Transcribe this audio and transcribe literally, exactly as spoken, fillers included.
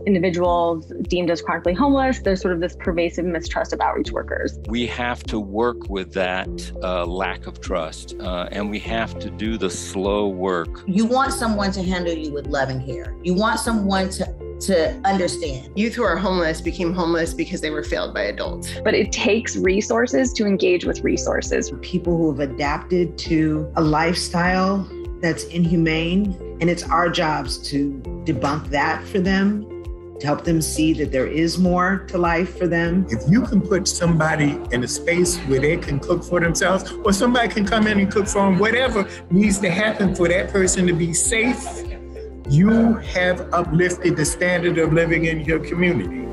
individuals deemed as chronically homeless, there's sort of this pervasive mistrust of outreach workers. We have to work with that uh, lack of trust, uh, and we have to do the slow work. You want someone to handle you with love and care. You want someone to to understand. Youth who are homeless became homeless because they were failed by adults. But it takes resources to engage with resources. People who have adapted to a lifestyle that's inhumane, and it's our jobs to debunk that for them, to help them see that there is more to life for them. If you can put somebody in a space where they can cook for themselves, or somebody can come in and cook for them, whatever needs to happen for that person to be safe, you have uplifted the standard of living in your community.